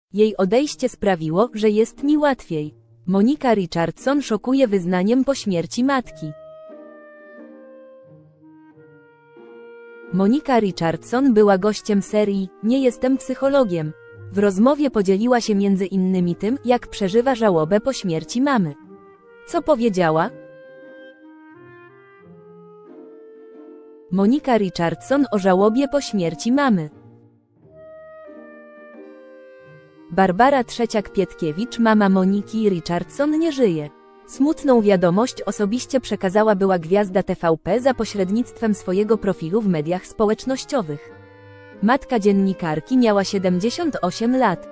Jej odejście sprawiło, że jest mi łatwiej. Monika Richardson szokuje wyznaniem po śmierci matki. Monika Richardson była gościem serii „Nie jestem psychologiem”. W rozmowie podzieliła się między innymi tym, jak przeżywa żałobę po śmierci mamy. Co powiedziała? Monika Richardson o żałobie po śmierci mamy. Barbara Trzeciak-Pietkiewicz, mama Moniki Richardson, nie żyje. Smutną wiadomość osobiście przekazała była gwiazda TVP za pośrednictwem swojego profilu w mediach społecznościowych. Matka dziennikarki miała 78 lat.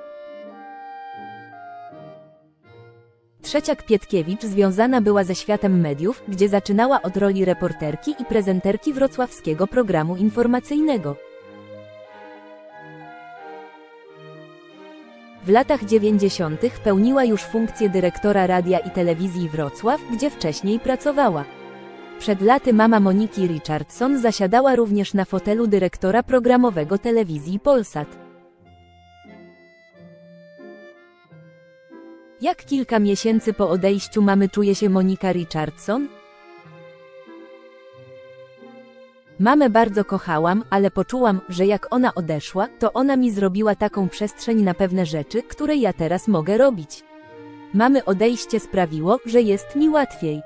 Trzeciak-Pietkiewicz związana była ze światem mediów, gdzie zaczynała od roli reporterki i prezenterki wrocławskiego programu informacyjnego. W latach 90. pełniła już funkcję dyrektora Radia i Telewizji Wrocław, gdzie wcześniej pracowała. Przed laty mama Moniki Richardson zasiadała również na fotelu dyrektora programowego telewizji Polsat. Jak kilka miesięcy po odejściu mamy czuje się Monika Richardson? Mamę bardzo kochałam, ale poczułam, że jak ona odeszła, to ona mi zrobiła taką przestrzeń na pewne rzeczy, które ja teraz mogę robić. Mamy odejście sprawiło, że jest mi łatwiej.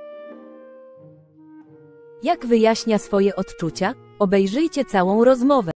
Jak wyjaśnia swoje odczucia? Obejrzyjcie całą rozmowę.